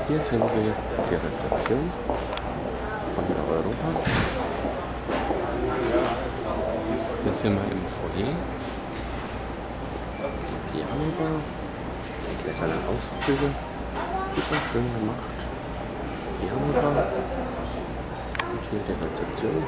Hier sehen Sie die Rezeption von der Europa. Hier sind wir im Foyer. Die Piano-Bar. Die gläsernen Aufzüge. Super schön gemacht. Piano-Bar. Und hier die Rezeption.